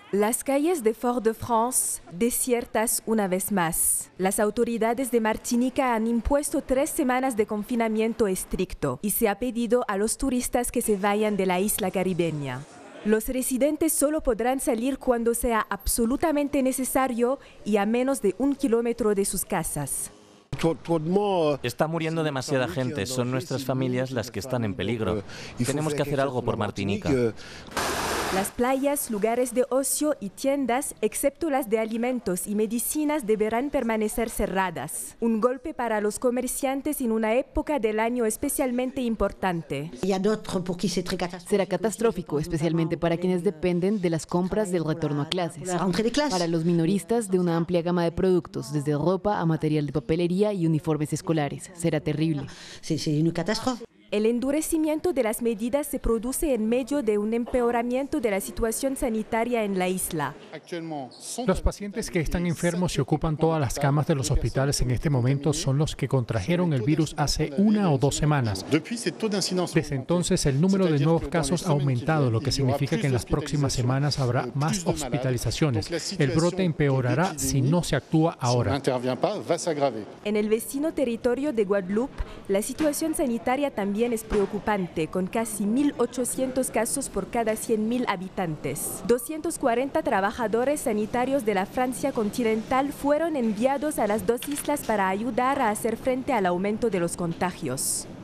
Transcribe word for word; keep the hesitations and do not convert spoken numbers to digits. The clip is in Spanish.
Las calles de Fort-de-France desiertas una vez más. Las autoridades de Martinica han impuesto tres semanas de confinamiento estricto y se ha pedido a los turistas que se vayan de la isla caribeña. Los residentes solo podrán salir cuando sea absolutamente necesario y a menos de un kilómetro de sus casas. Está muriendo demasiada gente, son nuestras familias las que están en peligro. Tenemos que hacer algo por Martinica. Las playas, lugares de ocio y tiendas, excepto las de alimentos y medicinas, deberán permanecer cerradas. Un golpe para los comerciantes en una época del año especialmente importante. Será catastrófico, especialmente para quienes dependen de las compras del retorno a clases. Para los minoristas, de una amplia gama de productos, desde ropa a material de papelería y uniformes escolares. Será terrible. El endurecimiento de las medidas se produce en medio de un empeoramiento de la situación sanitaria en la isla. Los pacientes que están enfermos y ocupan todas las camas de los hospitales en este momento son los que contrajeron el virus hace una o dos semanas. Desde entonces, el número de nuevos casos ha aumentado, lo que significa que en las próximas semanas habrá más hospitalizaciones. El brote empeorará si no se actúa ahora. En el vecino territorio de Guadeloupe, la situación sanitaria también es preocupante, con casi mil ochocientos casos por cada cien mil habitantes. doscientos cuarenta trabajadores sanitarios de la Francia continental fueron enviados a las dos islas para ayudar a hacer frente al aumento de los contagios.